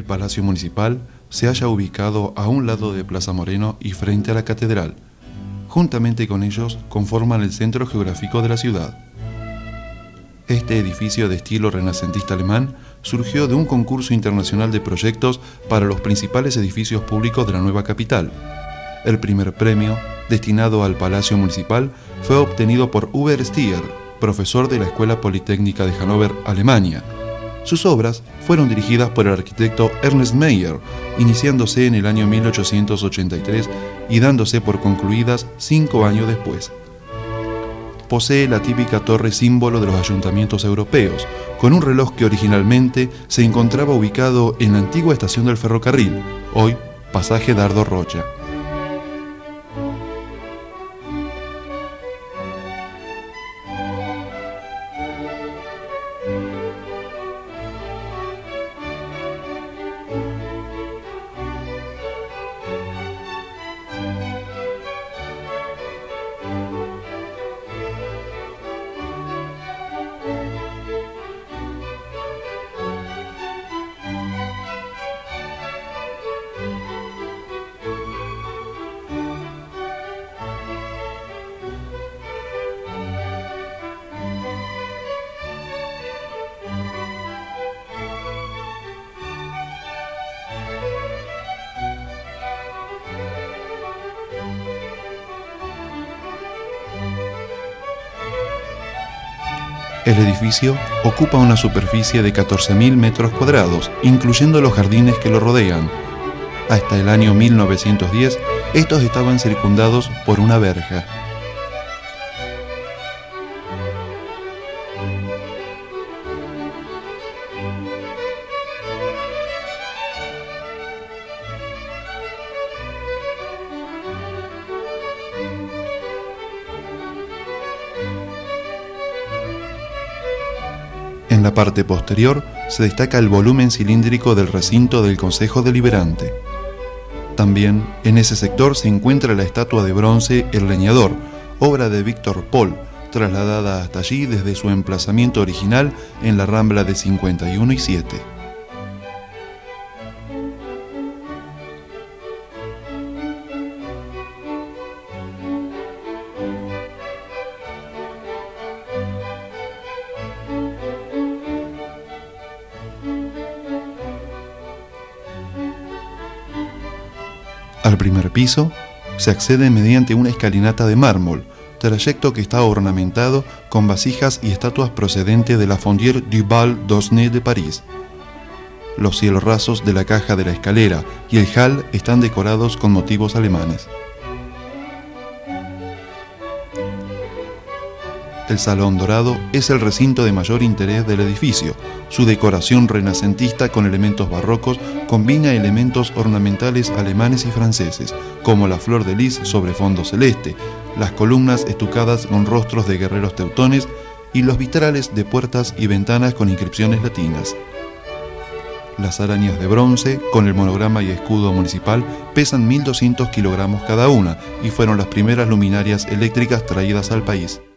Palacio Municipal se halla ubicado a un lado de Plaza Moreno y frente a la Catedral. Juntamente con ellos conforman el centro geográfico de la ciudad. Este edificio de estilo renacentista alemán surgió de un concurso internacional de proyectos para los principales edificios públicos de la nueva capital. El primer premio, destinado al Palacio Municipal, fue obtenido por Hubert Stier, profesor de la Escuela Politécnica de Hannover, Alemania. Sus obras fueron dirigidas por el arquitecto Ernst Mayr, iniciándose en el año 1883 y dándose por concluidas 5 años después. Posee la típica torre símbolo de los ayuntamientos europeos, con un reloj que originalmente se encontraba ubicado en la antigua estación del ferrocarril, hoy Pasaje Dardo Rocha. El edificio ocupa una superficie de 14.000 metros cuadrados, incluyendo los jardines que lo rodean. Hasta el año 1910, estos estaban circundados por una verja. En la parte posterior se destaca el volumen cilíndrico del recinto del Consejo Deliberante. También en ese sector se encuentra la estatua de bronce El Leñador, obra de Víctor Paul, trasladada hasta allí desde su emplazamiento original en la Rambla de 51 y 7. Al primer piso se accede mediante una escalinata de mármol, trayecto que está ornamentado con vasijas y estatuas procedentes de la Fondière du Val d'Osne de París. Los cielos rasos de la caja de la escalera y el hall están decorados con motivos alemanes. El Salón Dorado es el recinto de mayor interés del edificio. Su decoración renacentista con elementos barrocos combina elementos ornamentales alemanes y franceses, como la flor de lis sobre fondo celeste, las columnas estucadas con rostros de guerreros teutones y los vitrales de puertas y ventanas con inscripciones latinas. Las arañas de bronce, con el monograma y escudo municipal, pesan 1.200 kilogramos cada una y fueron las primeras luminarias eléctricas traídas al país.